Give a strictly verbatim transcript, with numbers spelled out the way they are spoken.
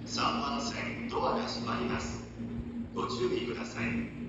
さんばん線ドアが閉まります。ご注意ください。